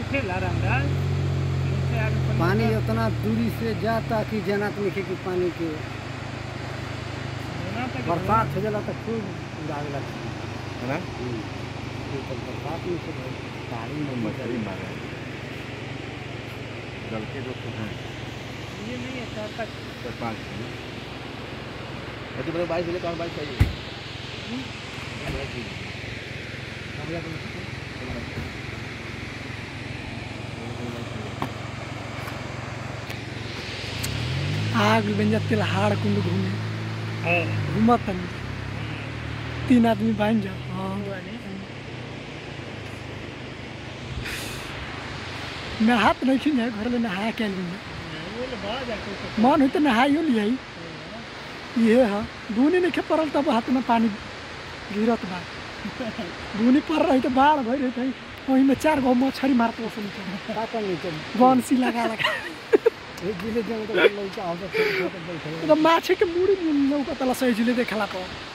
पानी उतना दूरी से जाता कि जनत लिखे कि पानी के बरसात हो जाला तो खूब दाग लगता है ना। बरसात में से गाड़ी में मछली मारे जल के जो ये नहीं है 4-5 तो बाइक ले कौन बाइक चाहिए आग बन जाते हाड़ कुंड घूमे घूमत 3 आदमी बन जा। नहात नहीं खी घर ले नहा के मन हो तो नहाइयो लिया ये है दूनी नहीं पड़ल तब हाथ में पानी गिरत बा दूनी पड़ रही तो बाढ़ भर रही थी वही में 4 गो मछली मारत बंसी लगा माछे के मुड़ी लौकतला सही देखला पर